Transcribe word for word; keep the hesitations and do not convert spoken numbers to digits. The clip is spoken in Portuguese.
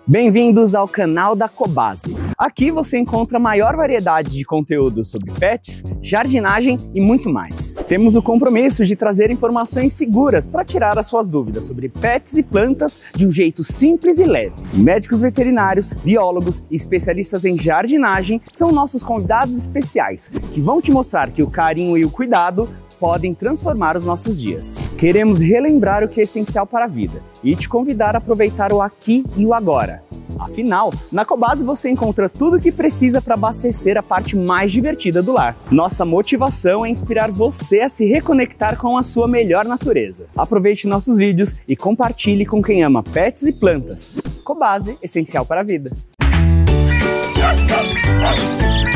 Bem-vindos ao canal da Cobase. Aqui você encontra a maior variedade de conteúdo sobre pets, jardinagem e muito mais. Temos o compromisso de trazer informações seguras para tirar as suas dúvidas sobre pets e plantas de um jeito simples e leve. Médicos veterinários, biólogos e especialistas em jardinagem são nossos convidados especiais, que vão te mostrar que o carinho e o cuidado podem transformar os nossos dias. Queremos relembrar o que é essencial para a vida e te convidar a aproveitar o aqui e o agora. Afinal, na Cobase você encontra tudo o que precisa para abastecer a parte mais divertida do lar. Nossa motivação é inspirar você a se reconectar com a sua melhor natureza. Aproveite nossos vídeos e compartilhe com quem ama pets e plantas. Cobase, essencial para a vida.